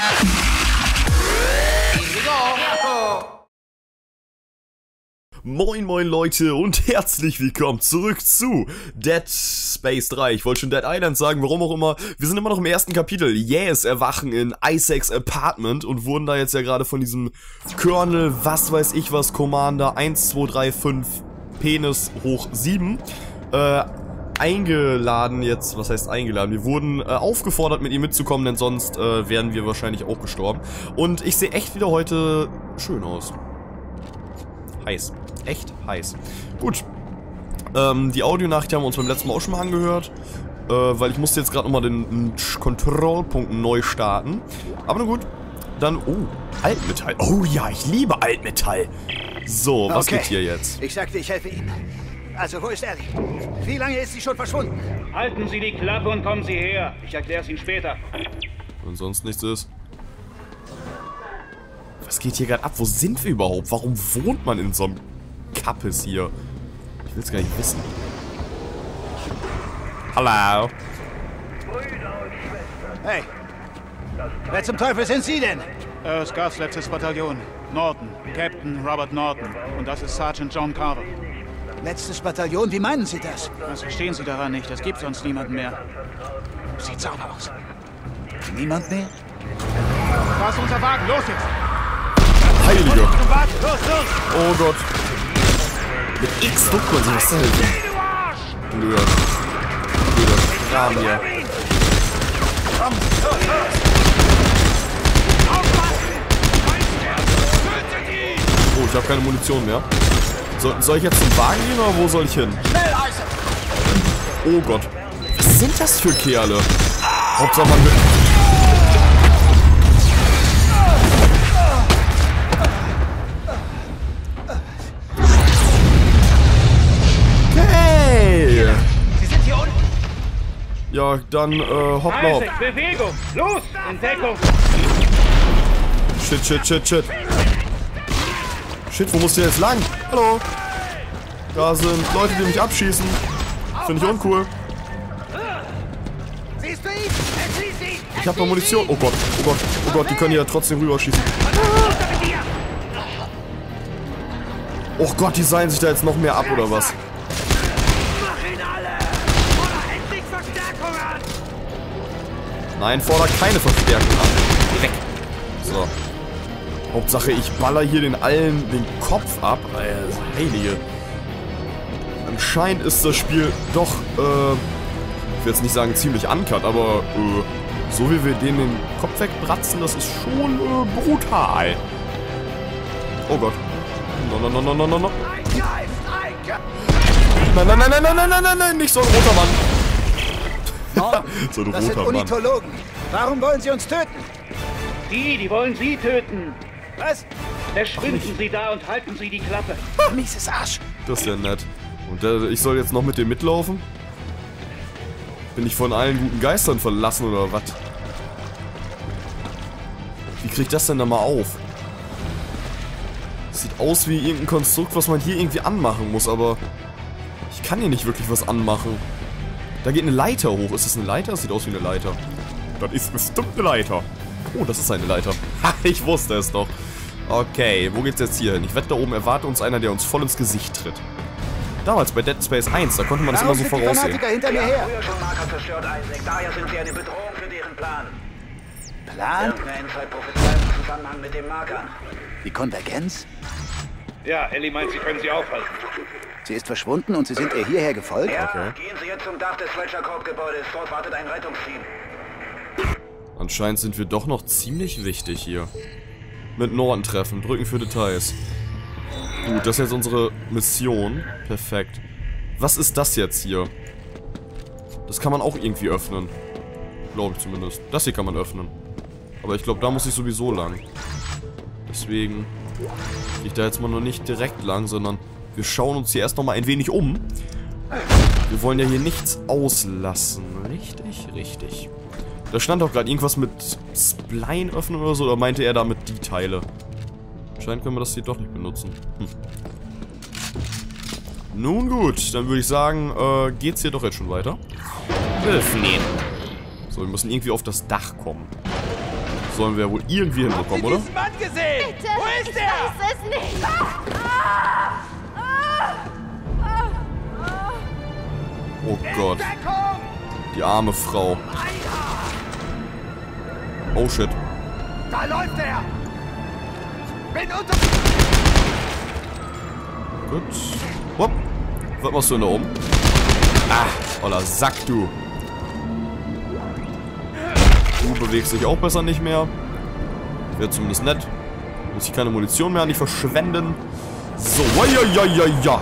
Moin moin Leute und herzlich willkommen zurück zu Dead Space 3. Ich wollte schon Dead Island sagen, warum auch immer. Wir sind immer noch im ersten Kapitel. Yes, erwachen in Isaacs Apartment und wurden da jetzt ja gerade von diesem Colonel, was weiß ich was, Commander 1235 Penis hoch 7 eingeladen jetzt. Was heißt eingeladen? Wir wurden aufgefordert, mit ihm mitzukommen, denn sonst wären wir wahrscheinlich auch gestorben. Und ich sehe echt wieder heute schön aus. Heiß. Echt heiß. Gut. Die Audionachricht haben wir uns beim letzten Mal auch schon mal angehört. Weil ich musste jetzt gerade nochmal den Kontrollpunkt neu starten. Aber na gut. Dann, oh, Altmetall. Oh ja, ich liebe Altmetall. So, was geht hier jetzt? Ich sagte, ich helfe Ihnen. Also, wo ist Ellie? Wie lange ist sie schon verschwunden? Halten Sie die Klappe und kommen Sie her. Ich erkläre es Ihnen später. Wenn sonst nichts ist. Was geht hier gerade ab? Wo sind wir überhaupt? Warum wohnt man in so einem Kappes hier? Ich will es gar nicht wissen. Hallo. Hey, wer zum Teufel sind Sie denn? Scars letztes Bataillon. Norton. Captain Robert Norton. Und das ist Sergeant John Carver. Letztes Bataillon, wie meinen Sie das? Was verstehen Sie daran nicht? Es gibt sonst niemanden mehr. Sieht sauber aus. Niemand mehr? Da ist unser Wagen. Los jetzt! Heilige. Zum Wagen. Los, los! Oh Gott. Mit X drückt man sich das helfen. Blöd. Blöder Kram hier. Oh, ich habe keine Munition mehr. Soll ich jetzt zum Wagen gehen oder wo soll ich hin? Oh Gott. Was sind das für Kerle? Hauptsache man will... Hey! Sie sind hier unten. Ja, dann, hoppla hopp. Isaac, Bewegung! Los! In Deckung! Shit, shit, shit, shit. Shit, wo musst du jetzt lang? Hallo? Da sind Leute, die mich abschießen. Finde ich uncool. Siehst du ihn? Siehst ihn? Ich habe noch Munition. Oh Gott, oh Gott, oh Gott, die können ja trotzdem rüberschießen. Oh Gott, die seilen sich da jetzt noch mehr ab, oder was? Nein, fordert keine Verstärkung an. Weg. So. Hauptsache, ich baller hier den allen den Kopf ab. Heilige. Anscheinend ist das Spiel doch, ich will jetzt nicht sagen ziemlich uncut, aber, so wie wir denen den Kopf wegbratzen, das ist schon, brutal. Oh Gott. No, no, no, no, no, no. Nein, nein, nein, nein, nein, nein, nein, nein, nein, nicht so ein roter Mann. So ein Das sind roter Mann. Unitologen. Warum wollen Sie uns töten? Die wollen Sie töten! Was? Verschwinden Sie da und halten Sie die Klappe! Mieses Arsch. Das ist ja nett. Und ich soll jetzt noch mit dem mitlaufen? Bin ich von allen guten Geistern verlassen oder was? Wie krieg ich das denn da mal auf? Sieht aus wie irgendein Konstrukt, was man hier irgendwie anmachen muss, aber ich kann hier nicht wirklich was anmachen. Da geht eine Leiter hoch. Ist das eine Leiter? Das sieht aus wie eine Leiter. Das ist bestimmt eine Leiter. Oh, das ist eine Leiter. Ha, ich wusste es doch. Okay, wo geht's jetzt hier hin? Ich wette, da oben erwartet uns einer, der uns voll ins Gesicht tritt. Damals bei Dead Space 1, da konnte man das immer so voraussehen. Fanatiker hinter mir her. Früher schon Marker zerstört, Isaac. Daher sind sie eine Bedrohung für deren Plan. Plan? Irgendeine Inside-Prophezeiung im Zusammenhang mit dem Markern. Die Konvergenz? Ja, Ellie meint, Sie können sie aufhalten. Sie ist verschwunden und Sie sind ihr hierher gefolgt? Ja, Okay. gehen Sie jetzt zum Dach des Fletcher Corp-Gebäudes. Dort wartet ein Rettungsteam. Anscheinend sind wir doch noch ziemlich wichtig hier. Mit Norton treffen, drücken für Details. Gut, das ist jetzt unsere Mission. Perfekt. Was ist das jetzt hier? Das kann man auch irgendwie öffnen. Glaube ich zumindest. Das hier kann man öffnen. Aber ich glaube, da muss ich sowieso lang. Deswegen gehe ich da jetzt mal noch nicht direkt lang, sondern wir schauen uns hier erst noch mal ein wenig um. Wir wollen ja hier nichts auslassen. Richtig, richtig. Da stand auch gerade irgendwas mit Spline öffnen oder so, oder meinte er damit die Teile? Anscheinend können wir das hier doch nicht benutzen. Nun gut, dann würde ich sagen, geht's hier doch jetzt schon weiter. Öffnen. So, wir müssen irgendwie auf das Dach kommen. Sollen wir wohl irgendwie hinbekommen, oder? Mann gesehen? Bitte! Wo ist ich weiß es nicht! Oh Gott. Die arme Frau. Oh shit. Da läuft er! Bin unter... Gut. Hopp. Was machst du denn da oben? Ah, oller Sack, du. Du bewegst dich auch besser nicht mehr. Wäre zumindest nett. Muss ich keine Munition mehr an dich verschwenden. So, ja.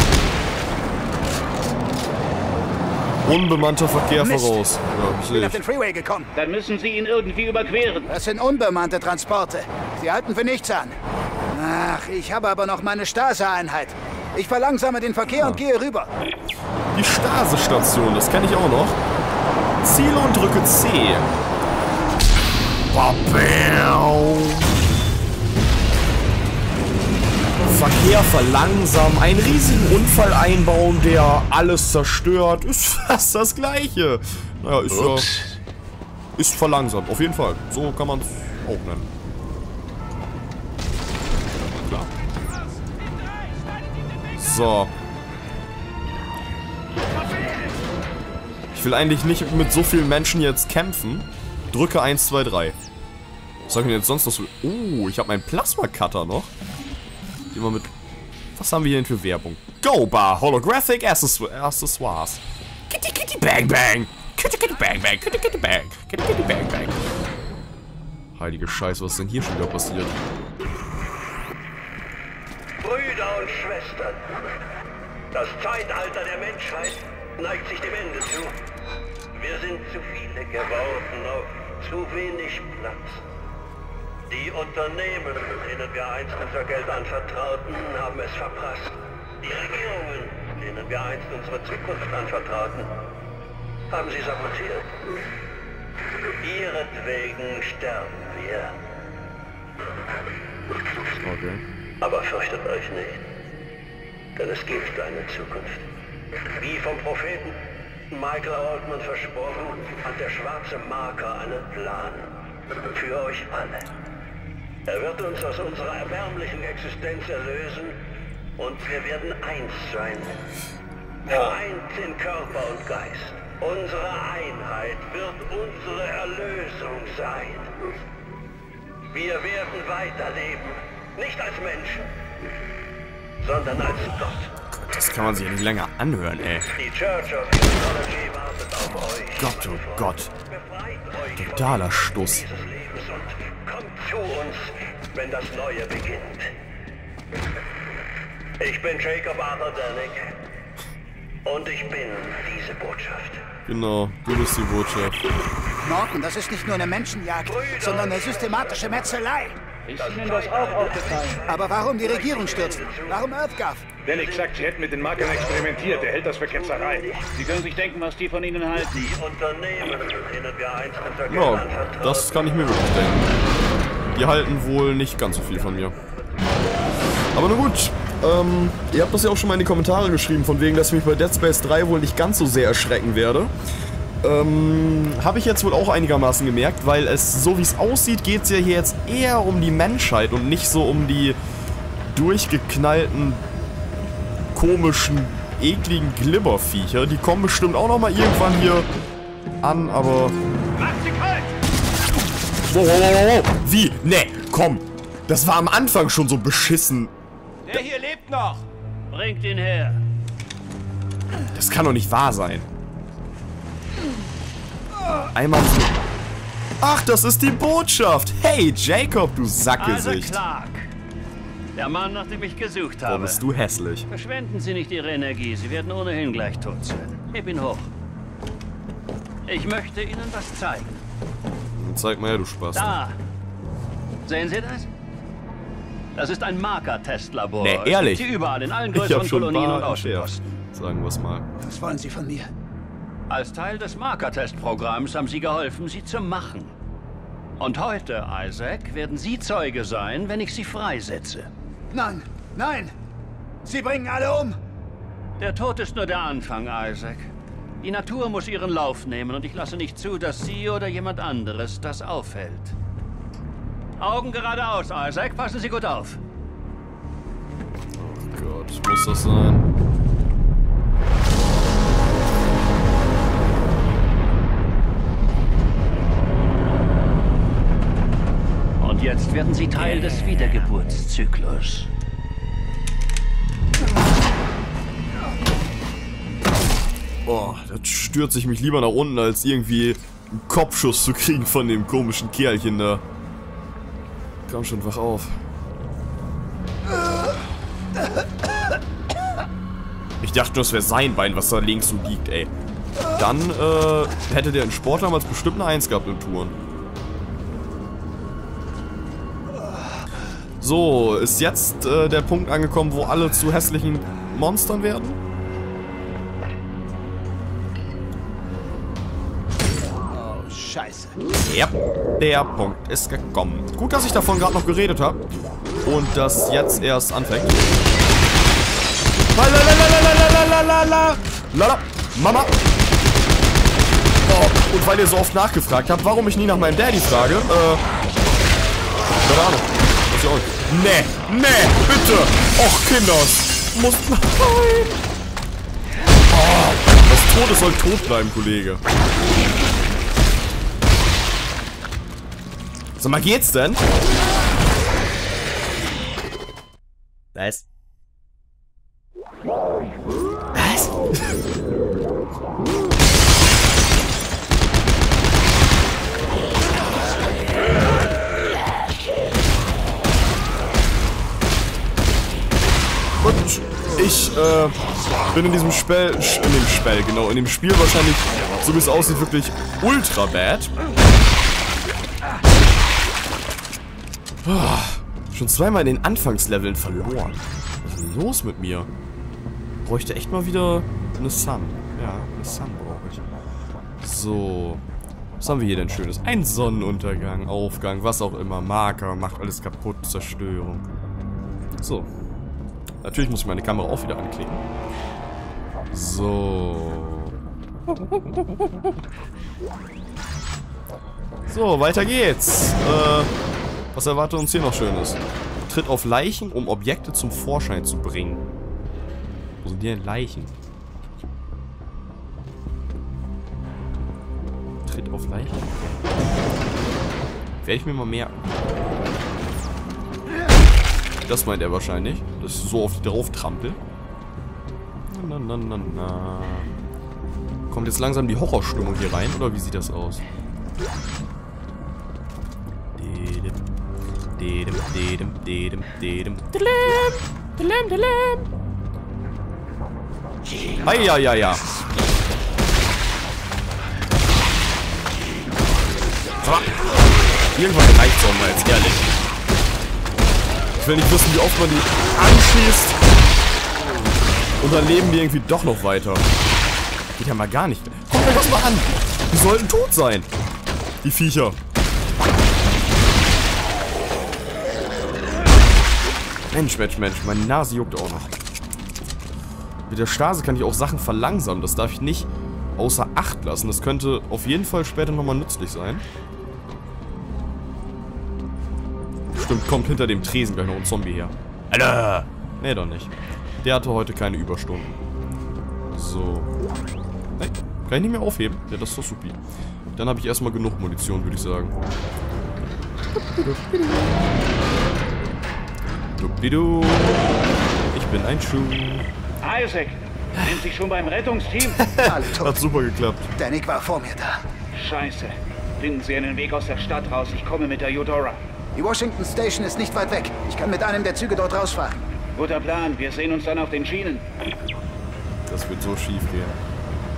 Unbemannter Verkehr Mist. voraus. Ja, Ich bin auf den Freeway gekommen. Dann müssen Sie ihn irgendwie überqueren. Das sind unbemannte Transporte. Sie halten für nichts an. Ach, ich habe aber noch meine Stase-Einheit. Ich verlangsame den Verkehr und gehe rüber. Die Stase-Station, das kenne ich auch noch. Ziele und drücke C. Verkehr verlangsamen, einen riesigen Unfall einbauen, der alles zerstört, ist fast das Gleiche. Naja, ist ja... Ist verlangsamt, auf jeden Fall. So kann man es auch nennen. Klar. So. Ich will eigentlich nicht mit so vielen Menschen jetzt kämpfen. Drücke 1, 2, 3. Was habe ich denn jetzt sonst noch so... Oh, ich habe meinen Plasma-Cutter noch. Immer mit... Was haben wir hier denn für Werbung? Go Bar Holographic Accessoires. Kitty Kitty Bang Bang. Kitty Kitty Bang Bang. Kitty Kitty Bang. Kitty Kitty Bang Bang. Heilige Scheiße, was ist denn hier schon wieder passiert? Brüder und Schwestern, das Zeitalter der Menschheit neigt sich dem Ende zu. Wir sind zu viele geworden auf zu wenig Platz. Die Unternehmen, denen wir einst unser Geld anvertrauten, haben es verprasst. Die Regierungen, denen wir einst unsere Zukunft anvertrauten, haben sie sabotiert. Ihretwegen sterben wir. Okay. Aber fürchtet euch nicht, denn es gibt eine Zukunft. Wie vom Propheten Michael Altman versprochen, hat der schwarze Marker einen Plan für euch alle. Er wird uns aus unserer erbärmlichen Existenz erlösen und wir werden eins sein. Vereint in Körper und Geist. Unsere Einheit wird unsere Erlösung sein. Wir werden weiterleben. Nicht als Menschen, sondern als Gott. Das kann man sich ja nicht länger anhören, ey. Die Church of Scientology wartet auf euch. Gott, oh Gott. Befreit euch Totaler Stuss. dieses Lebens und kommt zu uns, wenn das Neue beginnt. Ich bin Jacob Arthur Danik und ich bin diese Botschaft. Genau, du bist die Botschaft. Norton, das ist nicht nur eine Menschenjagd, sondern eine systematische Metzelei. Ist Ihnen das auch aufgefallen? Aber warum die Regierung stürzen? Warum Earthgov? Danik sagt, Sie hätten mit den Markern experimentiert. Er hält das für Ketzerei. Sie können sich denken, was die von Ihnen halten. Die Unternehmen, denen wir einst unser Geld Ja, anvertrauten, das kann ich mir wirklich denken. Die halten wohl nicht ganz so viel von mir. Aber nun gut, ihr habt das ja auch schon mal in die Kommentare geschrieben, von wegen, dass ich mich bei Dead Space 3 wohl nicht ganz so sehr erschrecken werde. Habe ich jetzt wohl auch einigermaßen gemerkt, weil es, so wie es aussieht, geht es ja hier jetzt eher um die Menschheit und nicht so um die durchgeknallten, komischen, ekligen Glibberviecher. Die kommen bestimmt auch nochmal irgendwann hier an, aber... Mach sie kalt! Wow. Wie? Nee, komm. Das war am Anfang schon so beschissen. Der hier lebt noch! Bringt ihn her. Das kann doch nicht wahr sein. Einmal so. Ach, das ist die Botschaft. Hey, Jacob, du Sackgesicht. Clark. Der Mann, nach dem ich gesucht Warum habe. bist du hässlich? Verschwenden Sie nicht Ihre Energie. Sie werden ohnehin gleich tot sein. Heb ihn hoch. Ich möchte Ihnen was zeigen. Dann zeig mal her, du Spaß. Da. Sehen Sie das? Das ist ein Marker-Testlabor. Nee, ehrlich? Es gibt sie überall, in allen Ich hab größeren schon ein Kolonien und paar entschärft. Außenposten. Sagen wir's mal. Was wollen Sie von mir? Als Teil des Marker-Testprogramms haben Sie geholfen, sie zu machen. Und heute, Isaac, werden Sie Zeuge sein, wenn ich Sie freisetze. Nein, nein! Sie bringen alle um! Der Tod ist nur der Anfang, Isaac. Die Natur muss ihren Lauf nehmen und ich lasse nicht zu, dass Sie oder jemand anderes das aufhält. Augen geradeaus, Isaac. Passen Sie gut auf. Oh Gott, muss das sein? Und jetzt werden Sie Teil des Wiedergeburtszyklus. Oh, das stürzt ich mich lieber nach unten, als irgendwie einen Kopfschuss zu kriegen von dem komischen Kerlchen da. Komm schon, wach auf. Ich dachte, das wäre sein Bein, was da links so liegt, ey. Dann, hätte der in Sport damals bestimmt eine 1 gehabt in Touren. So, ist jetzt der Punkt angekommen, wo alle zu hässlichen Monstern werden? Oh, scheiße. Ja, der Punkt ist gekommen. Gut, dass ich davon gerade noch geredet habe. Und das jetzt erst anfängt. Lala, Mama. Oh, und weil ihr so oft nachgefragt habt, warum ich nie nach meinem Daddy frage, keine Ahnung. Was ihr auch. Nee, bitte. Och, Kinders. Muss. Nein. Oh, das Tote soll tot bleiben, Kollege. Sag mal, geht's denn? Was? Was? Und ich, bin in diesem Spiel wahrscheinlich, so wie es aussieht, wirklich ultra bad. Schon zweimal in den Anfangsleveln verloren. Was ist denn los mit mir? Bräuchte echt mal wieder eine Sun. Ja, eine Sun brauche ich. So. Was haben wir hier denn Schönes? Ein Sonnenuntergang, Aufgang, was auch immer. Marker, macht alles kaputt, Zerstörung. So. Natürlich muss ich meine Kamera auch wieder anklicken. So. So, weiter geht's. Was erwartet uns hier noch Schönes? Tritt auf Leichen, um Objekte zum Vorschein zu bringen. Wo sind die denn Leichen? Tritt auf Leichen? Werde ich mir mal merken. Das meint er wahrscheinlich, dass ich so auf die drauf trampel. Na. Kommt jetzt langsam die Horrorstimmung hier rein, oder wie sieht das aus? Ja. Irgendwann reicht's auch mal, jetzt ehrlich. Ich will nicht wissen, wie oft man die anschießt. Und dann leben die irgendwie doch noch weiter. Geht ja mal gar nicht. Guck mir das mal an. Die sollten tot sein. Die Viecher. Mensch, meine Nase juckt auch noch. Mit der Stase kann ich auch Sachen verlangsamen. Das darf ich nicht außer Acht lassen. Das könnte auf jeden Fall später nochmal nützlich sein. Stimmt, kommt hinter dem Tresen gleich noch ein Zombie her. Alter! Nee, doch nicht. Der hatte heute keine Überstunden. So. Hey, kann ich nicht mehr aufheben? Ja, das ist doch supi. Dann habe ich erstmal genug Munition, würde ich sagen. Dupidu. Ich bin ein Schuh. Isaac, sind Sie schon beim Rettungsteam? Hat super geklappt. Danik war vor mir da. Scheiße. Finden Sie einen Weg aus der Stadt raus. Ich komme mit der Eudora. Die Washington Station ist nicht weit weg. Ich kann mit einem der Züge dort rausfahren. Guter Plan. Wir sehen uns dann auf den Schienen. Das wird so schief gehen.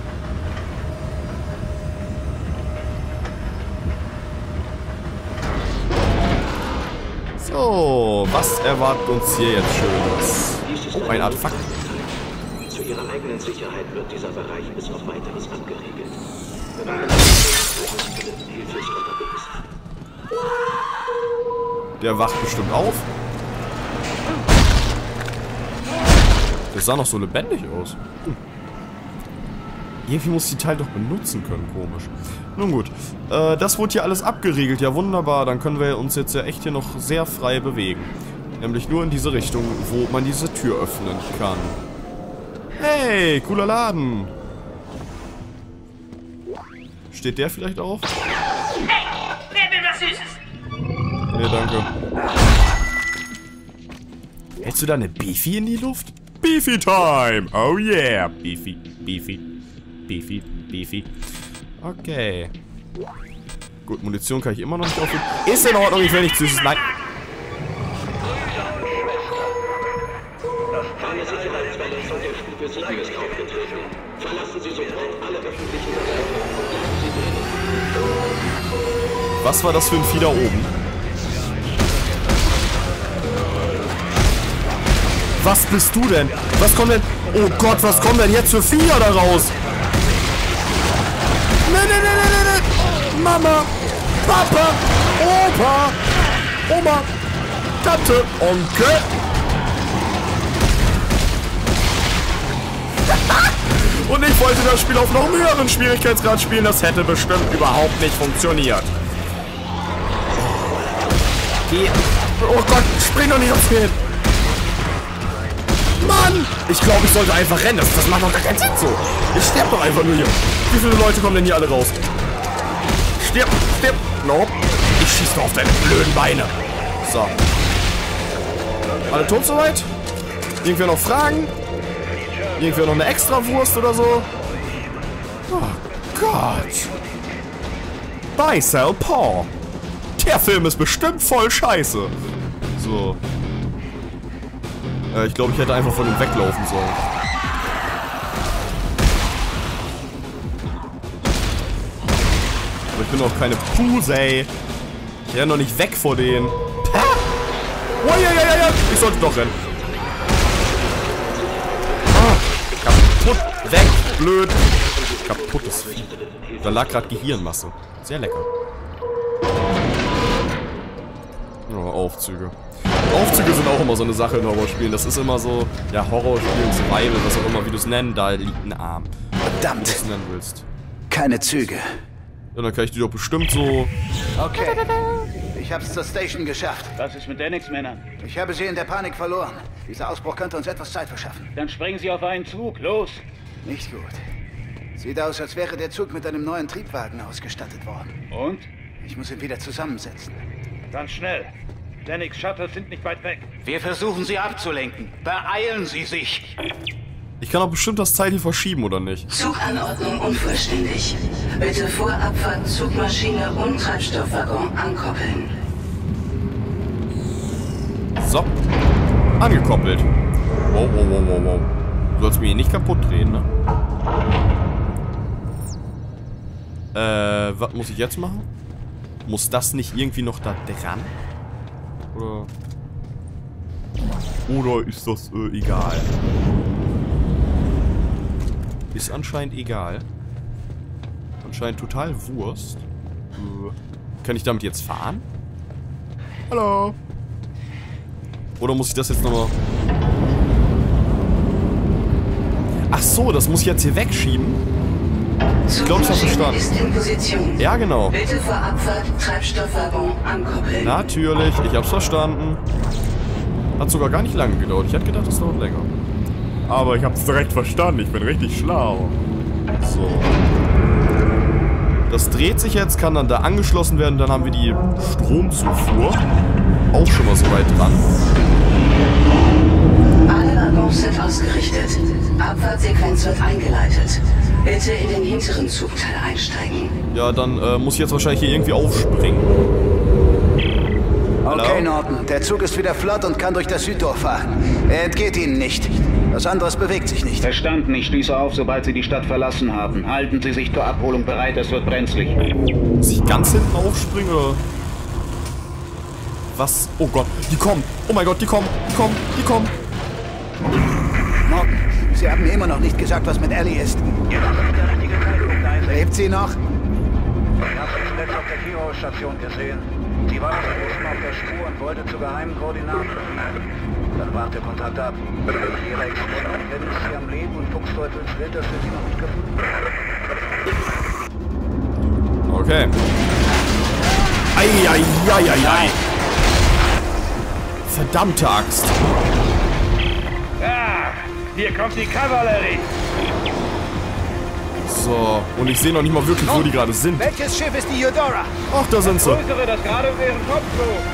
So, was erwartet uns hier jetzt Schönes? Oh, ein Artefakt. Zu Ihrer eigenen Sicherheit wird dieser Bereich bis auf Weiteres abgeriegelt. Der wacht bestimmt auf. Der sah noch so lebendig aus. Irgendwie muss ich die Teil doch benutzen können, komisch. Nun gut, das wurde hier alles abgeriegelt, ja wunderbar. Dann können wir uns jetzt ja echt hier noch sehr frei bewegen. Nämlich nur in diese Richtung, wo man diese Tür öffnen kann. Hey, cooler Laden. Steht der vielleicht auf? Hey, wer will was Süßes? Nee, danke. Hältst du da eine Beefy in die Luft? Beefy Time! Oh yeah! Beefy, Beefy, Beefy, Beefy. Okay. Gut, Munition kann ich immer noch nicht aufheben. Ist in Ordnung, ich will nicht Süßes. Nein. Was war das für ein Vieh da oben? Was bist du denn? Was kommt denn? Oh Gott, was kommen denn jetzt für Viecher da raus? Nee. Mama, Papa, Opa, Oma, Tante, Onkel. Und ich wollte das Spiel auf noch einem höheren Schwierigkeitsgrad spielen. Das hätte bestimmt überhaupt nicht funktioniert. Oh Gott, spring doch nicht aufs Kind. Mann! Ich glaube, ich sollte einfach rennen. Das macht doch gar keinen Sinn so. Ich sterbe doch einfach nur hier. Wie viele Leute kommen denn hier alle raus? Stirb! Nope. Ich schieße doch auf deine blöden Beine. So. Alle tot soweit? Irgendwer noch Fragen? Irgendwer noch eine Extrawurst oder so? Oh Gott. Bye, Sal Paul. Der Film ist bestimmt voll scheiße. So. Ich glaube, ich hätte einfach von ihm weglaufen sollen. Aber ich bin auch keine Puse. Ich renne doch nicht weg vor denen. Oh, ja. Ich sollte doch rennen. Ah, kaputt. Weg. Blöd. Kaputtes Vieh. Da lag gerade Gehirnmasse. Sehr lecker. Oh, Aufzüge. Aufzüge sind auch immer so eine Sache in Horrorspielen. Das ist immer so, ja, Horrorspielen, Survival, was auch immer, wie du es nennen, da liegt ein Arm. Verdammt. Wie du es nennen willst. Keine Züge. Ja, dann kann ich die doch bestimmt so... Okay. Ich hab's zur Station geschafft. Was ist mit Dennix, Männern? Ich habe sie in der Panik verloren. Dieser Ausbruch könnte uns etwas Zeit verschaffen. Dann springen Sie auf einen Zug. Los! Nicht gut. Sieht aus, als wäre der Zug mit einem neuen Triebwagen ausgestattet worden. Und? Ich muss ihn wieder zusammensetzen. Ganz schnell. Dennix Shuttles sind nicht weit weg. Wir versuchen sie abzulenken. Beeilen Sie sich! Ich kann doch bestimmt das Teil hier verschieben, oder nicht? Zuganordnung unvollständig. Bitte vor Abfahrt Zugmaschine und Treibstoffwaggon ankoppeln. So. Angekoppelt. Wow. Du sollst mir hier nicht kaputt drehen, ne? Was muss ich jetzt machen? Muss das nicht irgendwie noch da dran? Oder ist das egal? Ist anscheinend egal. Anscheinend total Wurst. Kann ich damit jetzt fahren? Hallo? Oder muss ich das jetzt nochmal... Ach so, das muss ich jetzt hier wegschieben? Ich glaube, ich habe verstanden. Ist in Position. Ja, genau. Bitte vor Abfahrt Treibstoffwaggon ankoppeln. Natürlich, ich hab's verstanden. Hat sogar gar nicht lange gedauert. Ich hätte gedacht, das dauert länger. Aber ich hab's direkt verstanden. Ich bin richtig schlau. So. Das dreht sich jetzt, kann dann da angeschlossen werden. Dann haben wir die Stromzufuhr. Auch schon mal so weit dran. Alle Waggons sind ausgerichtet. Abfahrtsequenz wird eingeleitet. Bitte in den hinteren Zugteil einsteigen. Ja, dann muss ich jetzt wahrscheinlich hier irgendwie aufspringen. Okay, Norton. Der Zug ist wieder flott und kann durch das Südtor fahren. Er entgeht Ihnen nicht. Was anderes bewegt sich nicht. Verstanden. Ich schließe auf, sobald Sie die Stadt verlassen haben. Halten Sie sich zur Abholung bereit, es wird brenzlig. Muss ich ganz hinten aufspringen, oder? Was? Oh Gott, die kommen. Oh mein Gott, die kommen. Norton, Sie haben mir immer noch nicht gesagt, was mit Ellie ist. Lebt sie noch? zuletzt auf der Kiro-Station gesehen. Sie war das erste Mal auf der Spur und wollte zu geheimen Koordinaten. Dann brach der Kontakt ab. Ihre Ex-Freundin ist sie am Leben und Fuchsteufels wird, dass wir sie noch nicht gefunden haben. Okay. Eieieiei. Verdammte Axt. Ah, hier kommt die Kavallerie. So, und ich sehe noch nicht mal wirklich, wo die gerade sind. Welches Schiff ist die Eudora? Ach, da sind sie. Größere, das gerade über ihren Kopf flog.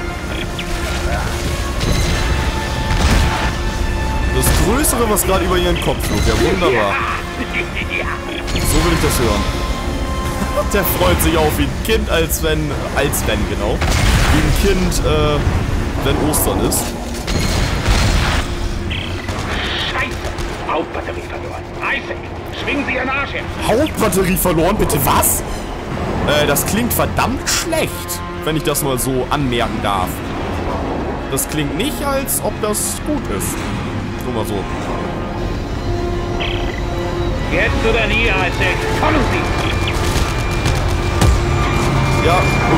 Das Größere, was gerade über ihren Kopf flog. Ja, wunderbar. So will ich das hören. Der freut sich auf wie ein Kind, als wenn, genau. Wie ein Kind, wenn Ostern ist. Scheiße! Hauptbatterie verloren. Isaac, schwingen Sie Ihren Arsch hin. Hauptbatterie verloren, bitte was? Das klingt verdammt schlecht, wenn ich das mal so anmerken darf. Das klingt nicht, als ob das gut ist. Nur mal so. Jetzt oder nie, Isaac. Kommen Sie! Ja.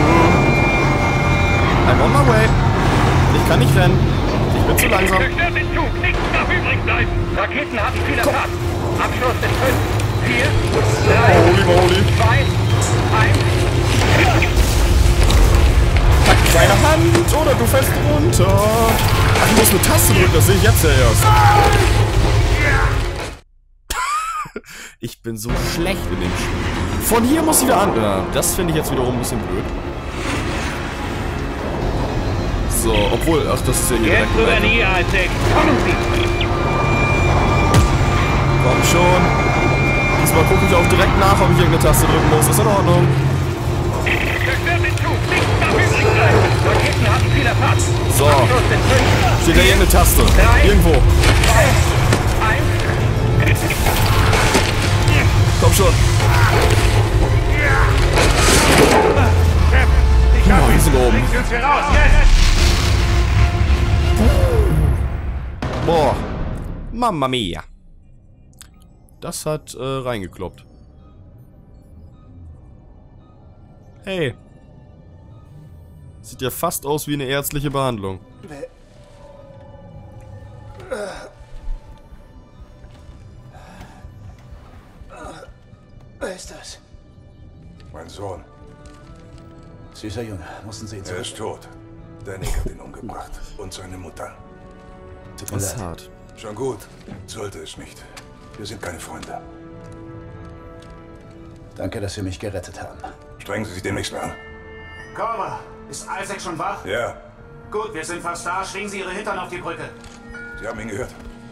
I'm on my way. Ich kann nicht rennen. Ich bin zu langsam. Zerstört den Zug, nichts darf übrig bleiben. Raketen haben viele Fahrt. Abschluss in 5, 4, 3, Holy moly. 2, 1. Pack deine Hand oder du fällst runter. Ach, ich muss eine Taste drücken, das sehe ich jetzt ja erst. Ich bin so schlecht in dem Spiel. Von hier muss ich wieder an. Ja, das finde ich jetzt wiederum ein bisschen blöd. So, obwohl, ach, das ist ja hier Jetzt oder nie, Isaac. Kommen Sie! Komm schon. Diesmal gucke ich auch direkt nach, ob ich irgendeine Taste drücken muss. Ist in Ordnung. Zerstört den Zug, nichts darf übrig bleiben. Raketen haben viel Fahrt. So. Abschluss in 5, Steht da irgendeine Taste? 3, Irgendwo. 2, 1. Komm schon. Oh, wir sind oben. Uns hier raus, jetzt! Boah. Mamma mia. Das hat reingekloppt. Hey. Sieht ja fast aus wie eine ärztliche Behandlung. Wer ist das? Mein Sohn. Süßer Junge, mussten Sie ihn Er ist tot. Danny hat ihn umgebracht. Und seine Mutter. Tut mir Das ist leid. hart. Schon gut. Sollte es nicht. Wir sind keine Freunde. Danke, dass Sie mich gerettet haben. Strengen Sie sich demnächst an. Cora, ist Isaac schon wach? Ja, Gut, wir sind fast da. Schwingen Sie Ihre Hintern auf die Brücke. Sie haben ihn gehört.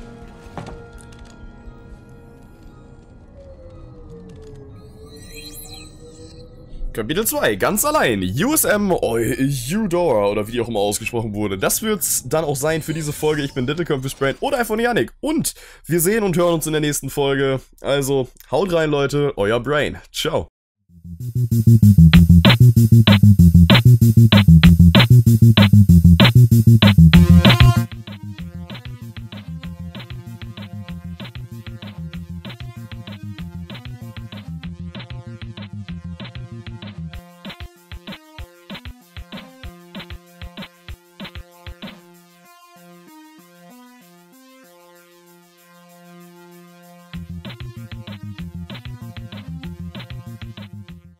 Kapitel 2, ganz allein. USM Eudora, oder wie die auch immer ausgesprochen wurde. Das wird's dann auch sein für diese Folge. Ich bin Brain oder einfach Yannick. Und wir sehen und hören uns in der nächsten Folge. Also, haut rein, Leute. Euer Brain. Ciao.